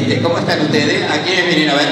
¿Cómo están ustedes? ¿A quiénes vienen a ver?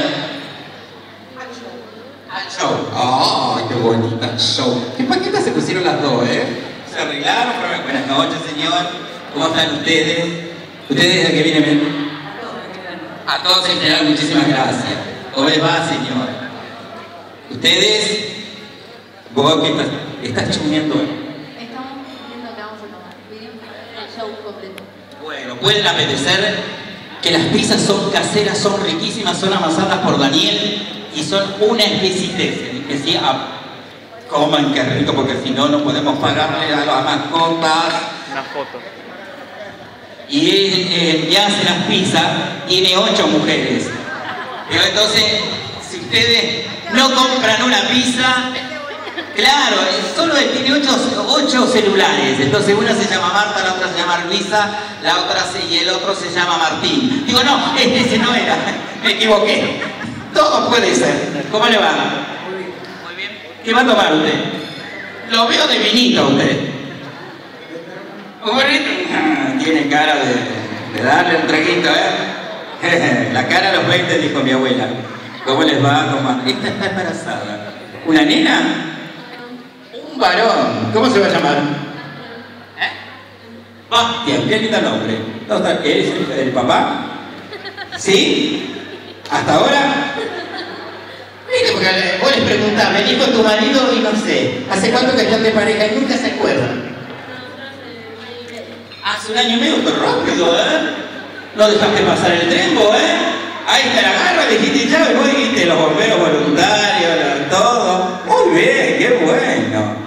Al show. ¡Ay, qué bonita show! ¿Qué paquetas se pusieron las dos, Se arreglaron. Buenas noches, señor. ¿Cómo están ustedes? ¿Ustedes a qué vienen a ver? A todos en general, muchísimas gracias. ¿Cómo les va, señor? ¿Ustedes? ¿Vos qué estás chumeando? Estamos viendo que vamos a tomar. Vinimos el show completo. Bueno, pueden apetecer que las pizzas son caseras, son riquísimas, son amasadas por Daniel y son una exquisitez. Que sí, coman, qué rico, porque si no, no podemos pagarle a las mascotas. Una foto. Y él ya hace las pizzas, tiene 8 mujeres. Pero entonces, si ustedes no compran una pizza, claro, solo él tiene 8 celulares. Entonces una se llama Marta, la otra se llama Luisa, la otra y el otro se llama Martín. Digo, no, ese no era, me equivoqué. Todo puede ser. ¿Cómo le va? Muy bien. ¿Qué va a tomar usted? Lo veo de vinito usted. Tiene cara de darle un traguito, La cara a los 20, dijo mi abuela. ¿Cómo les va? Esta está embarazada. ¿Una nena? Un varón. ¿Cómo se va a llamar? Bastian, qué lindo nombre. ¿Eres el papá? ¿Sí? ¿Hasta ahora? Viste, porque vos les preguntás, vení con tu marido y no sé. ¿Hace cuánto que están de pareja y nunca se acuerdan? Hace 1 año y medio, pero rápido, No dejaste pasar el tren, vos, Ahí te la agarra, dijiste ya, y vos dijiste los bomberos voluntarios, todo. Muy bien, qué bueno.